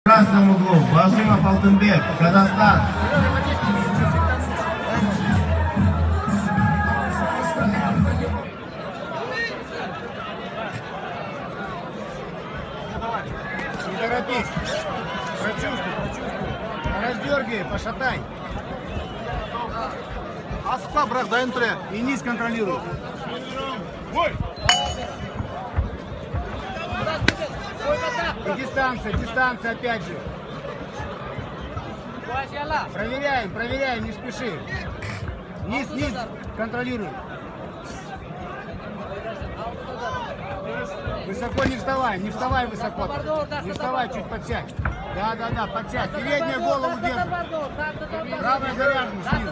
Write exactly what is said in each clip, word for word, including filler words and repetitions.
В красном углу Балжимов Алтынбек, Казахстан. Не торопись. Прочувствуй, прочувствуй. Раздергай, пошатай. Аспа, брат, дай энтре. И низ контролируй. И дистанция, дистанция опять же. Проверяем, проверяем, не спеши. Низ, низ, контролируй. Высоко не вставай, не вставай высоко. Не вставай, чуть подсядь. Да, да, да, подсядь. Передняя голову держи. Правая заряжена снизу.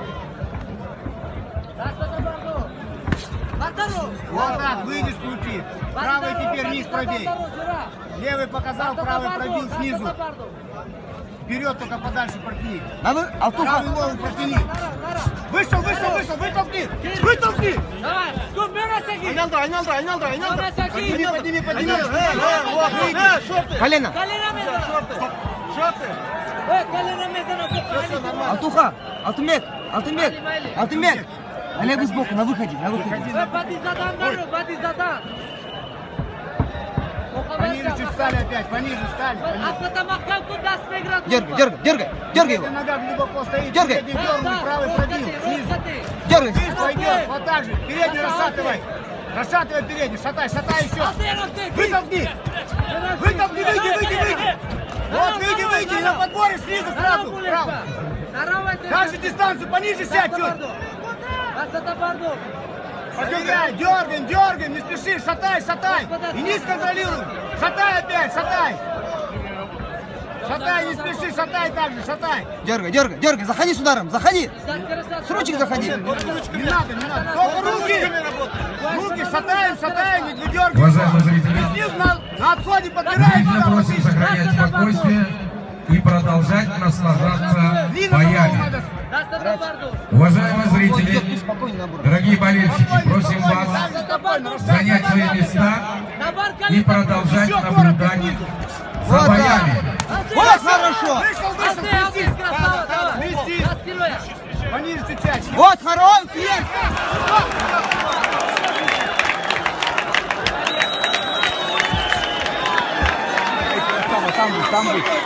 Вот так, выйди с пути. Правый теперь низ пробей. Левый показал, правый пробил снизу. Вперед только подальше протяни. Правый голову протяни. Вышел, вышел, вышел, вытолкни. Вытолкни. Айналда, айналда, айналда, айналда. Подними, подними, подними. Колено. Алтуха, Алтынбек, Алтынбек, Алтынбек. Олегу сбоку, на выходе, на выходе. Пониже чуть стали опять, пониже стали. Дергай, дергай, дергай, дергай его. Нога глубоко стоит. Дергай. Передний дернул, правый пробил. Снизу. Дергай. Низ пойдет, вот так же. Передний расшатывай. Расшатывай передний, шатай, шатай еще. Вытолкни. Вытолкни, выйди, выйди, выйди. Вот, выйди, выйди. И на подборе снизу сразу. Право. Дальше дистанцию, пониже сядь чуть. Проверяй, дергаем, дергаем, не спеши, шатай, шатай. И низ контролируй. Шатай опять, шатай. Шатай, не спеши, шатай так же, шатай. Дергай, дергай, дергай, заходи с ударом, заходи. С ручек заходи. Не надо, не надо. Только руки. Руки шатаем, шатаем, не выдергиваем. Уважаемые зрители, Снизу на, на отходе подбираем. зрители просим сохранять спокойствие и продолжать наслаждаться боями. Уважаемые зрители, дорогие болельщики, просим вас занять свои места и продолжать наблюдать за боями. Вот хорошо. Вышел, вышел, сместись. Сместись. Пониже чуть-чуть. Вот хорошо. Есть. Там, там, там.